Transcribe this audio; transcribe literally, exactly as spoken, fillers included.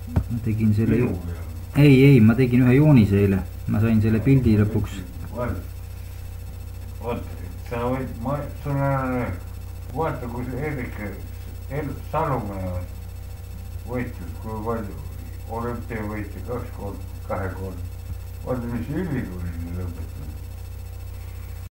ma tegin selle ju... ei, ei, ma tegin ühe joonise eile, ma sain selle pildi lõpuks. Oot, sa võid, ma, sul on, vaata, kui see Erika Salumäe on võitnud, kui palju olümpia võiti kaks kord, kahe kord. Vaata, mis ülikoolini lõpetanud.